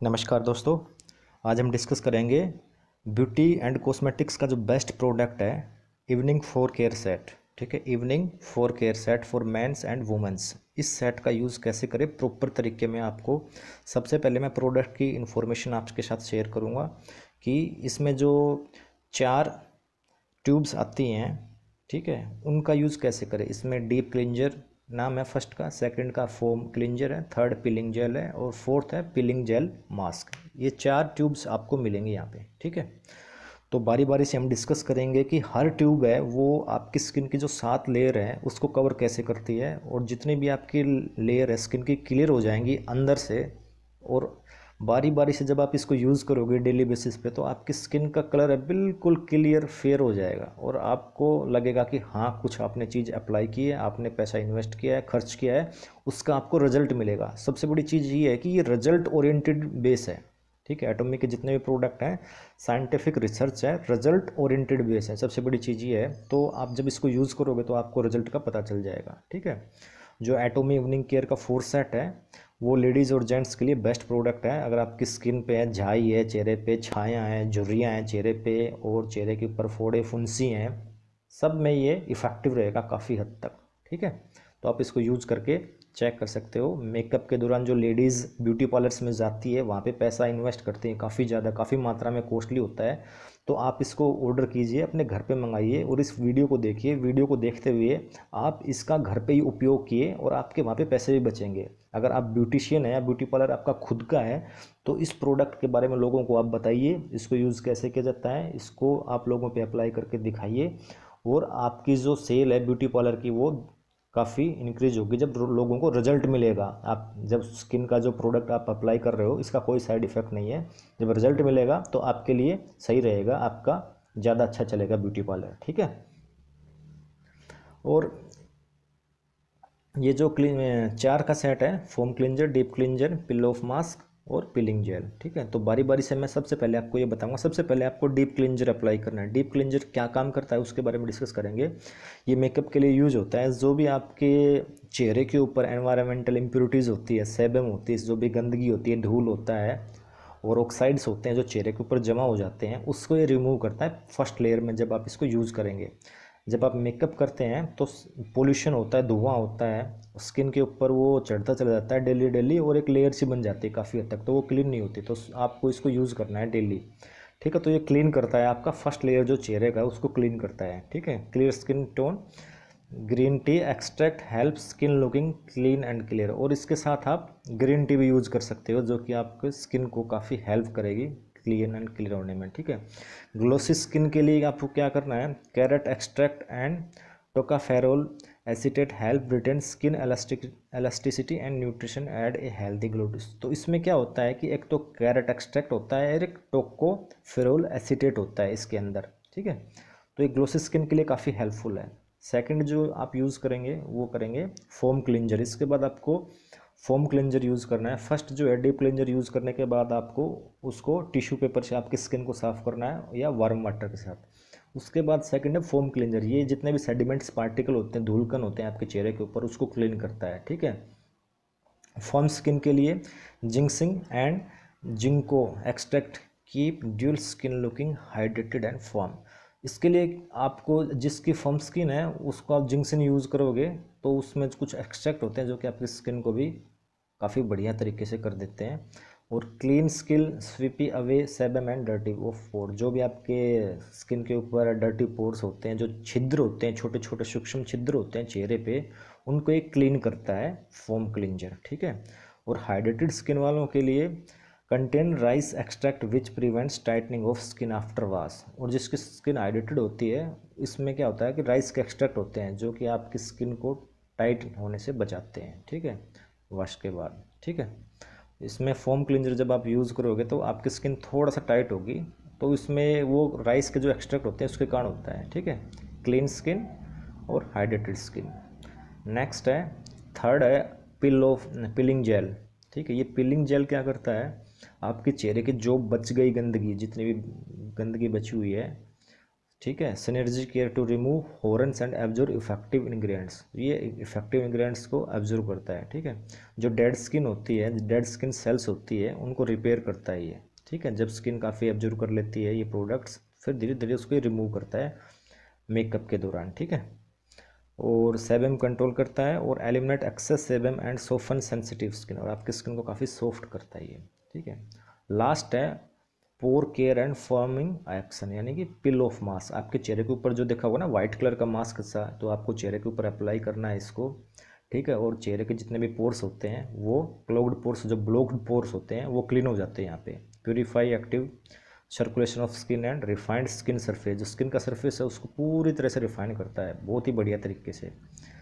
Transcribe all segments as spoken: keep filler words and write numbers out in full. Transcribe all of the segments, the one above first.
नमस्कार दोस्तों। आज हम डिस्कस करेंगे ब्यूटी एंड कॉस्मेटिक्स का जो बेस्ट प्रोडक्ट है, इवनिंग फोर केयर सेट। ठीक है, evening four care set for men's and women's. इस सेट का यूज़ कैसे करें प्रॉपर तरीके में, आपको सबसे पहले मैं प्रोडक्ट की इन्फॉर्मेशन आपके साथ शेयर करूंगा कि इसमें जो चार ट्यूब्स आती हैं, ठीक है, उनका यूज़ कैसे करें। इसमें डीप क्लिंजर नाम है फर्स्ट का, सेकंड का फोम क्लिंजर है, थर्ड पिलिंग जेल है और फोर्थ है पिलिंग जेल मास्क। ये चार ट्यूब्स आपको मिलेंगे यहाँ पे। ठीक है, तो बारी बारी से हम डिस्कस करेंगे कि हर ट्यूब है वो आपकी स्किन की जो सात लेयर है उसको कवर कैसे करती है, और जितनी भी आपकी लेयर है स्किन की क्लियर हो जाएंगी अंदर से। और बारी बारी से जब आप इसको यूज़ करोगे डेली बेसिस पे, तो आपकी स्किन का कलर है बिल्कुल क्लियर फेयर हो जाएगा और आपको लगेगा कि हाँ, कुछ आपने चीज़ अप्लाई की है, आपने पैसा इन्वेस्ट किया है, खर्च किया है, उसका आपको रिजल्ट मिलेगा। सबसे बड़ी चीज़ ये है कि ये रिजल्ट ओरिएंटेड बेस है। ठीक है, एटॉमी के जितने भी प्रोडक्ट हैं साइंटिफिक रिसर्च है, रिजल्ट ओरिएंटेड बेस है, सबसे बड़ी चीज़ ये है। तो आप जब इसको यूज़ करोगे तो आपको रिजल्ट का पता चल जाएगा। ठीक है, जो एटॉमी इवनिंग केयर का फोर सेट है वो लेडीज़ और जेंट्स के लिए बेस्ट प्रोडक्ट है। अगर आपकी स्किन पे है झाई है, चेहरे पे छाया है, झुर्रियाँ हैं चेहरे पे, और चेहरे के ऊपर फोड़े फुंसी हैं, सब में ये इफ़ेक्टिव रहेगा काफ़ी हद तक। ठीक है, तो आप इसको यूज़ करके चेक कर सकते हो। मेकअप के दौरान जो लेडीज़ ब्यूटी पार्लर्स में जाती है वहाँ पे पैसा इन्वेस्ट करती हैं काफ़ी ज़्यादा, काफ़ी मात्रा में कॉस्टली होता है। तो आप इसको ऑर्डर कीजिए, अपने घर पे मंगाइए और इस वीडियो को देखिए। वीडियो को देखते हुए आप इसका घर पे ही उपयोग किए और आपके वहाँ पे पैसे भी बचेंगे। अगर आप ब्यूटिशियन है या ब्यूटी पार्लर आपका खुद का है तो इस प्रोडक्ट के बारे में लोगों को आप बताइए, इसको यूज़ कैसे किया जाता है, इसको आप लोगों पे अप्लाई करके दिखाइए, और आपकी जो सेल है ब्यूटी पार्लर की वो काफ़ी इंक्रीज होगी जब लोगों को रिजल्ट मिलेगा। आप जब स्किन का जो प्रोडक्ट आप अप्लाई कर रहे हो इसका कोई साइड इफ़ेक्ट नहीं है, जब रिजल्ट मिलेगा तो आपके लिए सही रहेगा, आपका ज़्यादा अच्छा चलेगा ब्यूटी पार्लर। ठीक है, और ये जो क्लीन चार का सेट है, foam cleanser, deep cleanser, peel off mask और पिलिंग जेल। ठीक है, तो बारी बारी से मैं सबसे पहले आपको ये बताऊंगा। सबसे पहले आपको डीप क्लिंजर अप्लाई करना है। डीप क्लिंजर क्या काम करता है उसके बारे में डिस्कस करेंगे। ये मेकअप के लिए यूज होता है। जो भी आपके चेहरे के ऊपर एनवायरमेंटल इम्प्योरिटीज़ होती है, सेबम होती है, जो भी गंदगी होती है, धूल होता है और ऑक्साइड्स होते हैं जो चेहरे के ऊपर जमा हो जाते हैं, उसको ये रिमूव करता है फर्स्ट लेयर में जब आप इसको यूज़ करेंगे। जब आप मेकअप करते हैं तो पोल्यूशन होता है, धुआं होता है, स्किन के ऊपर वो चढ़ता चला जाता है डेली डेली और एक लेयर सी बन जाती है काफ़ी हद तक, तो वो क्लीन नहीं होती। तो आपको इसको यूज़ करना है डेली। ठीक है, तो ये क्लीन करता है आपका फर्स्ट लेयर जो चेहरे का उसको क्लीन करता है। ठीक है, clear skin tone, green tea extract help skin looking clean and clear. और इसके साथ आप ग्रीन टी भी यूज़ कर सकते हो जो कि आपके स्किन को काफ़ी हेल्प करेगी क्लीन एंड क्लियर होने में। ठीक है, ग्लोसी स्किन के लिए आपको क्या करना है, carrot extract and tocopherol acetate help retain skin elastic elasticity and nutrition add a healthy glow. तो इसमें क्या होता है कि एक तो कैरेट एक्सट्रैक्ट होता है और एक टोकोफेरोल एसीटेट होता है इसके अंदर। ठीक है, तो ये ग्लोसी स्किन के लिए काफ़ी हेल्पफुल है। सेकंड जो आप यूज़ करेंगे वो करेंगे फोम क्लिंजर। इसके बाद आपको फोम क्लिंजर यूज़ करना है। फर्स्ट जो है डीप क्लिंजर यूज़ करने के बाद आपको उसको टिश्यू पेपर से आपकी स्किन को साफ़ करना है या वार्म वाटर के साथ। उसके बाद सेकंड है फोम क्लिंजर। ये जितने भी सेडिमेंट्स पार्टिकल होते हैं, धूलकण होते हैं आपके चेहरे के ऊपर, उसको क्लीन करता है। ठीक है, फर्म स्किन के लिए ginseng and ginkgo extract keep dull skin looking hydrated and firm. इसके लिए आपको जिसकी फर्म स्किन है उसको आप जिंक्सिन यूज़ करोगे तो उसमें कुछ एक्सट्रैक्ट होते हैं जो कि आपकी स्किन को भी काफ़ी बढ़िया तरीके से कर देते हैं। और clean skin sweep away sebum and dirty वो पोर। जो भी आपके स्किन के ऊपर डर्टी पोर्स होते हैं, जो छिद्र होते हैं, छोटे छोटे सूक्ष्म छिद्र होते हैं चेहरे पे, उनको एक क्लीन करता है फोम क्लिंजर। ठीक है, और हाइड्रेटेड स्किन वालों के लिए contain rice extract which prevents tightening of skin after wash. और जिसकी स्किन हाइड्रेटेड होती है इसमें क्या होता है कि राइस के एक्सट्रैक्ट होते हैं जो कि आपकी स्किन को टाइट होने से बचाते हैं। ठीक है, वॉश के बाद। ठीक है, इसमें फोम क्लिंजर जब आप यूज़ करोगे तो आपकी स्किन थोड़ा सा टाइट होगी, तो इसमें वो राइस के जो एक्सट्रैक्ट होते हैं उसके कारण होता है। ठीक है, क्लीन स्किन और हाइड्रेटेड स्किन। नेक्स्ट है थर्ड है पिल ऑफ पिलिंग जेल। ठीक है, ये पिलिंग जेल क्या करता है, आपके चेहरे की जो बच गई गंदगी, जितनी भी गंदगी बची हुई है ठीक है। Synergy care to remove horns and absorb effective ingredients, ये इफेक्टिव इंग्रेडिएंट्स को एब्जॉर्ब करता है। ठीक है। जो डेड स्किन होती है, डेड स्किन सेल्स होती है, उनको रिपेयर करता है ये। ठीक है। जब स्किन काफ़ी एब्जॉर्ब कर लेती है ये प्रोडक्ट्स, फिर धीरे धीरे उसको रिमूव करता है मेकअप के दौरान। ठीक है। और सेबम कंट्रोल करता है और eliminate excess sebum and soften sensitive skin, और आपकी स्किन को काफ़ी सॉफ्ट करता है ये। ठीक है। लास्ट है pore care and forming action, यानी कि पिल ऑफ मास्क। आपके चेहरे के ऊपर जो देखा होगा ना वाइट कलर का मास्क सा, तो आपको चेहरे के ऊपर अप्लाई करना है इसको। ठीक है। और चेहरे के जितने भी पोर्स होते हैं वो क्लोग्ड पोर्स, जो ब्लॉक्ड पोर्स होते हैं वो क्लीन हो जाते हैं यहाँ पे। Purify active circulation of skin and refined skin surface, जो स्किन का सरफेस है उसको पूरी तरह से रिफाइन करता है बहुत ही बढ़िया तरीके से।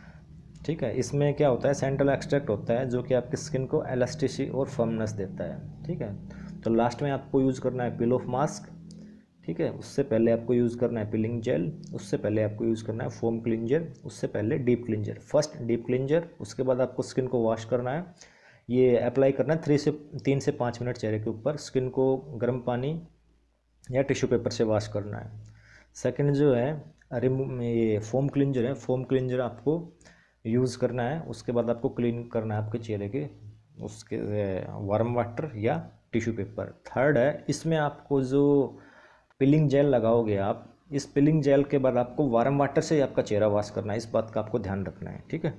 ठीक है। इसमें क्या होता है, सेंट्रल एक्सट्रैक्ट होता है जो कि आपकी स्किन को एलास्टिसिटी और फर्मनेस देता है। ठीक है। तो लास्ट में आपको यूज़ करना है पिल ऑफ मास्क। ठीक है। उससे पहले आपको यूज़ करना है पिलिंग जेल, उससे पहले आपको यूज़ करना है फोम क्लिंजर, उससे पहले deep cleanser. First deep cleanser, उसके बाद आपको स्किन को वॉश करना है, ये अप्लाई करना है थ्री से तीन से पाँच मिनट चेहरे के ऊपर। स्किन को गर्म पानी या टिश्यू पेपर से वॉश करना है। सेकंड जो है रिमूव ये फोम क्लिंजर है, फोम क्लिंजर आपको यूज़ करना है। उसके बाद आपको क्लीन करना है आपके चेहरे के उसके वार्म वाटर या टिश्यू पेपर। थर्ड है, इसमें आपको जो पिलिंग जेल लगाओगे आप, इस पिलिंग जेल के बाद आपको वार्म वाटर से ही आपका चेहरा वॉश करना है, इस बात का आपको ध्यान रखना है। ठीक है।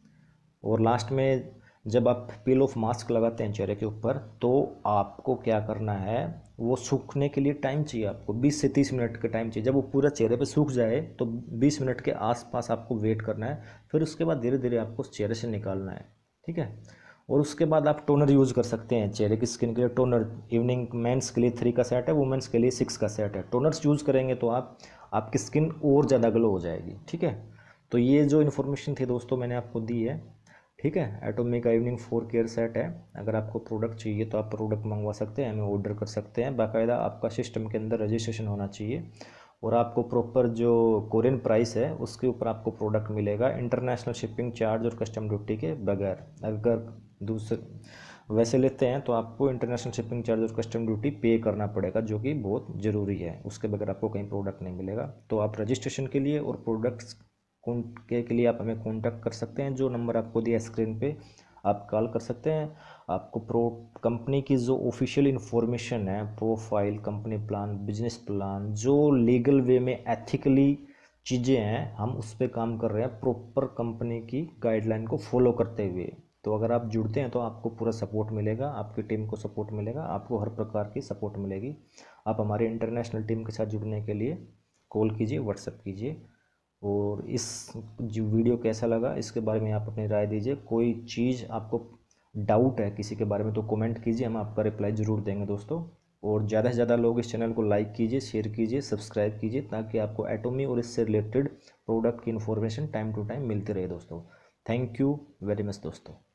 और लास्ट में जब आप पील ऑफ मास्क लगाते हैं चेहरे के ऊपर, तो आपको क्या करना है, वो सूखने के लिए टाइम चाहिए आपको, बीस से तीस मिनट का टाइम चाहिए। जब वो पूरा चेहरे पे सूख जाए तो बीस मिनट के आसपास आपको वेट करना है, फिर उसके बाद धीरे धीरे आपको चेहरे से निकालना है। ठीक है। और उसके बाद आप टोनर यूज़ कर सकते हैं चेहरे की स्किन के लिए। टोनर इवनिंग मेंस के लिए थ्री का सेट है, वुमेंस के लिए सिक्स का सेट है। टोनर्स यूज़ करेंगे तो आप आपकी स्किन और ज़्यादा ग्लो हो जाएगी। ठीक है। तो ये जो इन्फॉर्मेशन थी दोस्तों मैंने आपको दी है। ठीक है। एटोमिक का इवनिंग फोर केयर सेट है, अगर आपको प्रोडक्ट चाहिए तो आप प्रोडक्ट मंगवा सकते हैं, हमें ऑर्डर कर सकते हैं। बाकायदा आपका सिस्टम के अंदर रजिस्ट्रेशन होना चाहिए और आपको प्रॉपर जो कोरियन प्राइस है उसके ऊपर आपको प्रोडक्ट मिलेगा, इंटरनेशनल शिपिंग चार्ज और कस्टम ड्यूटी के बगैर। अगर दूसरे वैसे लेते हैं तो आपको इंटरनेशनल शिपिंग चार्ज और कस्टम ड्यूटी पे करना पड़ेगा, जो कि बहुत ज़रूरी है, उसके बगैर आपको कहीं प्रोडक्ट नहीं मिलेगा। तो आप रजिस्ट्रेशन के लिए और प्रोडक्ट्स के के लिए आप हमें कांटेक्ट कर सकते हैं, जो नंबर आपको दिया स्क्रीन पे आप कॉल कर सकते हैं। आपको प्रो कंपनी की जो ऑफिशियल इन्फॉर्मेशन है, profile, company plan, business plan, जो लीगल वे में एथिकली चीज़ें हैं, हम उस पर काम कर रहे हैं प्रॉपर कंपनी की गाइडलाइन को फॉलो करते हुए। तो अगर आप जुड़ते हैं तो आपको पूरा सपोर्ट मिलेगा, आपकी टीम को सपोर्ट मिलेगा, आपको हर प्रकार की सपोर्ट मिलेगी। आप हमारे इंटरनेशनल टीम के साथ जुड़ने के लिए कॉल कीजिए, व्हाट्सएप कीजिए। और इस जो वीडियो कैसा लगा इसके बारे में आप अपनी राय दीजिए। कोई चीज़ आपको डाउट है किसी के बारे में तो कमेंट कीजिए, हम आपका रिप्लाई ज़रूर देंगे दोस्तों। और ज़्यादा से ज़्यादा लोग इस चैनल को लाइक कीजिए, शेयर कीजिए, सब्सक्राइब कीजिए, ताकि आपको एटोमी और इससे रिलेटेड प्रोडक्ट की इन्फॉर्मेशन टाइम टू टाइम मिलती रहे दोस्तों। थैंक यू वेरी मच दोस्तों।